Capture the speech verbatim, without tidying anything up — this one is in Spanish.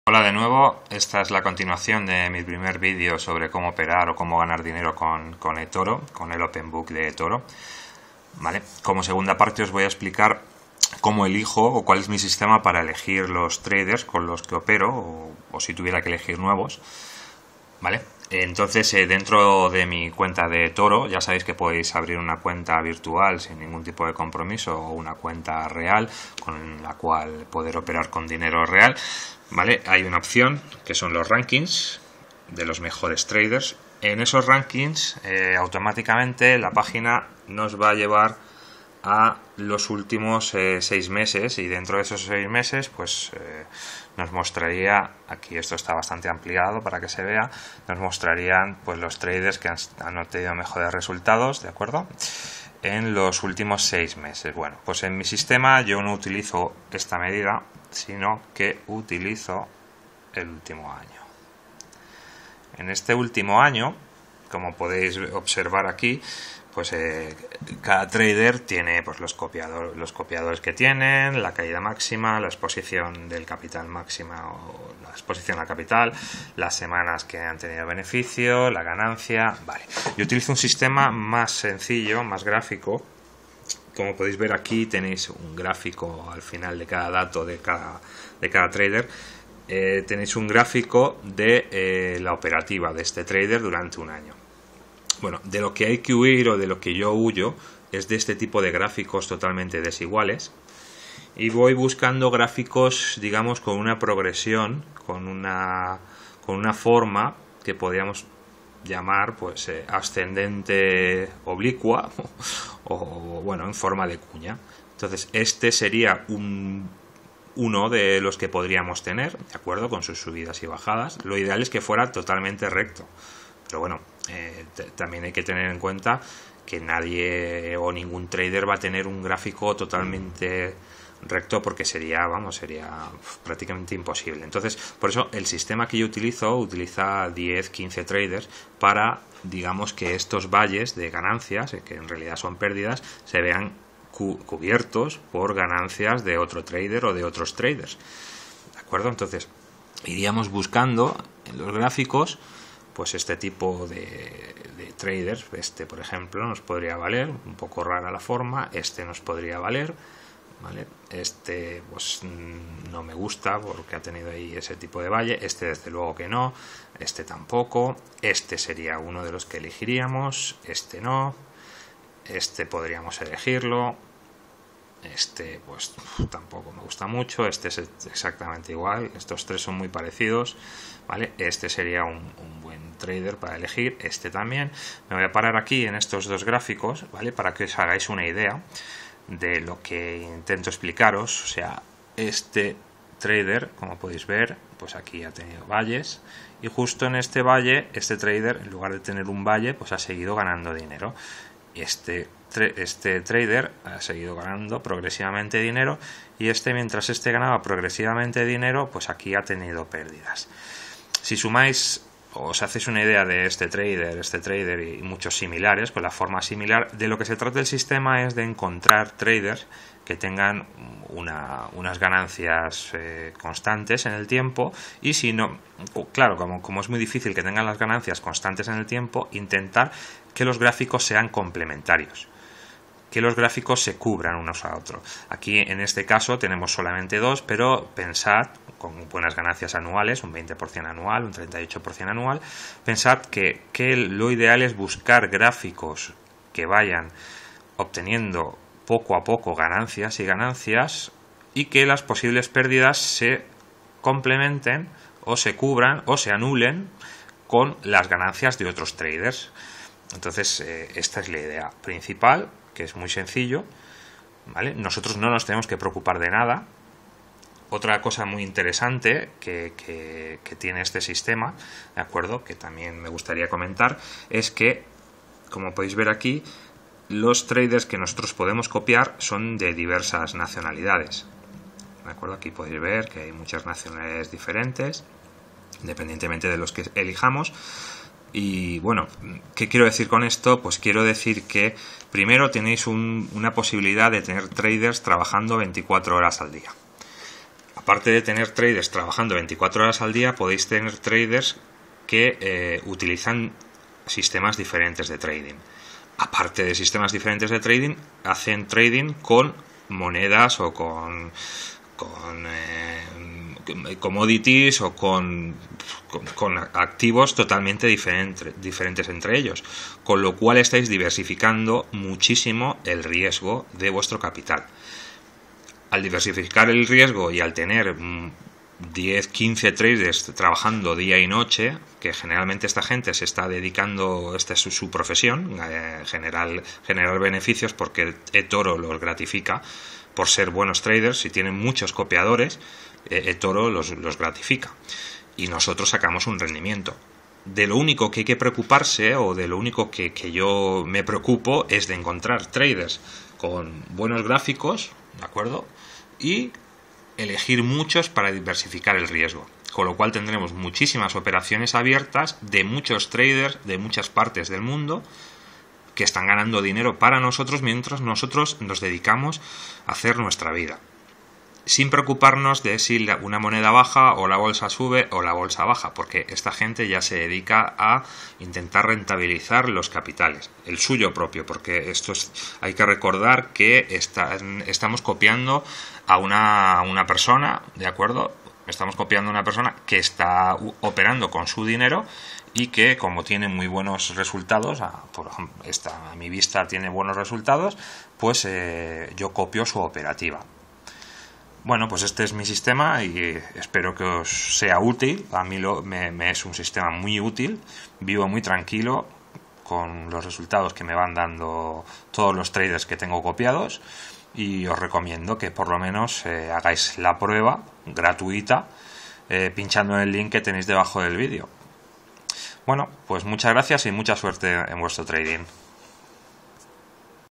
Hola de nuevo, esta es la continuación de mi primer vídeo sobre cómo operar o cómo ganar dinero con, con eToro, con el Open Book de eToro. ¿Vale? Como segunda parte os voy a explicar cómo elijo o cuál es mi sistema para elegir los traders con los que opero o, o si tuviera que elegir nuevos. ¿Vale? Entonces, eh, dentro de mi cuenta de eToro, ya sabéis que podéis abrir una cuenta virtual sin ningún tipo de compromiso o una cuenta real con la cual poder operar con dinero real. ¿Vale? Hay una opción que son los rankings de los mejores traders. En esos rankings, eh, automáticamente la página nos va a llevar a los últimos eh, seis meses, y dentro de esos seis meses pues eh, nos mostraría, aquí esto está bastante ampliado para que se vea, nos mostrarían pues los traders que han, han obtenido mejores resultados, ¿de acuerdo?, en los últimos seis meses. Bueno, pues en mi sistema yo no utilizo esta medida, sino que utilizo el último año. En este último año, como podéis observar aquí, pues eh, cada trader tiene pues los copiadores, los copiadores que tienen, la caída máxima, la exposición del capital máxima o la exposición al capital, las semanas que han tenido beneficio, la ganancia. Vale, yo utilizo un sistema más sencillo, más gráfico. Como podéis ver aquí tenéis un gráfico al final de cada dato de cada, de cada trader. Eh, tenéis un gráfico de eh, la operativa de este trader durante un año. Bueno, de lo que hay que huir o de lo que yo huyo es de este tipo de gráficos totalmente desiguales, y voy buscando gráficos, digamos, con una progresión, con una, con una forma que podríamos llamar pues eh, ascendente oblicua o, o bueno, en forma de cuña. Entonces este sería un uno de los que podríamos tener, de acuerdo, con sus subidas y bajadas. Lo ideal es que fuera totalmente recto, pero bueno, eh, también hay que tener en cuenta que nadie o ningún trader va a tener un gráfico totalmente recto, porque sería, vamos, sería prácticamente imposible. Entonces, por eso el sistema que yo utilizo utiliza diez, quince traders para, digamos, que estos valles de ganancias, que en realidad son pérdidas, se vean cu cubiertos por ganancias de otro trader o de otros traders. ¿De acuerdo? Entonces, iríamos buscando en los gráficos pues este tipo de, de traders. Este, por ejemplo, nos podría valer, un poco rara la forma. Este nos podría valer, ¿vale? Este pues no me gusta porque ha tenido ahí ese tipo de valle. Este desde luego que no, este tampoco. Este sería uno de los que elegiríamos, este no, este podríamos elegirlo, este pues tampoco me gusta mucho, este es exactamente igual, estos tres son muy parecidos, ¿vale? Este sería un, un buen trader para elegir, este también. Me voy a parar aquí en estos dos gráficos, ¿vale?, para que os hagáis una idea de lo que intento explicaros. O sea, este trader, como podéis ver, pues aquí ha tenido valles, y justo en este valle, este trader, en lugar de tener un valle, pues ha seguido ganando dinero. Este, este trader ha seguido ganando progresivamente dinero, y este, mientras este ganaba progresivamente dinero, pues aquí ha tenido pérdidas. Si sumáis, os hacéis una idea de este trader, este trader y muchos similares, con la forma similar, de lo que se trata el sistema es de encontrar traders que tengan una, unas ganancias eh, constantes en el tiempo, y si no, claro, como, como es muy difícil que tengan las ganancias constantes en el tiempo, intentar que los gráficos sean complementarios, que los gráficos se cubran unos a otros. Aquí en este caso tenemos solamente dos, pero pensad, con buenas ganancias anuales, un veinte por ciento anual, un treinta y ocho por ciento anual, pensad que, que lo ideal es buscar gráficos que vayan obteniendo poco a poco ganancias y ganancias, y que las posibles pérdidas se complementen o se cubran o se anulen con las ganancias de otros traders. Entonces eh, esta es la idea principal, que es muy sencillo, ¿vale? Nosotros no nos tenemos que preocupar de nada. Otra cosa muy interesante que, que, que tiene este sistema, ¿de acuerdo?, que también me gustaría comentar, es que, como podéis ver aquí, los traders que nosotros podemos copiar son de diversas nacionalidades. ¿De acuerdo? Aquí podéis ver que hay muchas nacionalidades diferentes, independientemente de los que elijamos. Y bueno, ¿qué quiero decir con esto? Pues quiero decir que primero tenéis un, una posibilidad de tener traders trabajando veinticuatro horas al día. aparte de tener traders trabajando veinticuatro horas al día, podéis tener traders que eh, utilizan sistemas diferentes de trading. Aparte de sistemas diferentes de trading, hacen trading con monedas o con, con eh, commodities o con, con, con activos totalmente diferente, diferentes entre ellos, con lo cual estáis diversificando muchísimo el riesgo de vuestro capital. Al diversificar el riesgo y al tener diez, quince traders trabajando día y noche, que generalmente esta gente se está dedicando, esta es su, su profesión, eh, generar, generar beneficios, porque eToro los gratifica por ser buenos traders. Si tienen muchos copiadores, eh, eToro los, los gratifica y nosotros sacamos un rendimiento. De lo único que hay que preocuparse, o de lo único que, que yo me preocupo, es de encontrar traders con buenos gráficos, ¿de acuerdo? Y elegir muchos para diversificar el riesgo, con lo cual tendremos muchísimas operaciones abiertas de muchos traders de muchas partes del mundo que están ganando dinero para nosotros mientras nosotros nos dedicamos a hacer nuestra vida, sin preocuparnos de si una moneda baja o la bolsa sube o la bolsa baja, porque esta gente ya se dedica a intentar rentabilizar los capitales, el suyo propio, porque esto es, hay que recordar que está, estamos copiando a una, a una persona, ¿de acuerdo? Estamos copiando a una persona que está operando con su dinero y que, como tiene muy buenos resultados, a, por ejemplo, esta, a mi vista tiene buenos resultados, pues eh, yo copio su operativa. Bueno, pues este es mi sistema y espero que os sea útil. A mí lo, me, me es un sistema muy útil, vivo muy tranquilo con los resultados que me van dando todos los traders que tengo copiados, y os recomiendo que por lo menos eh, hagáis la prueba gratuita eh, pinchando en el link que tenéis debajo del vídeo. Bueno, pues muchas gracias y mucha suerte en vuestro trading.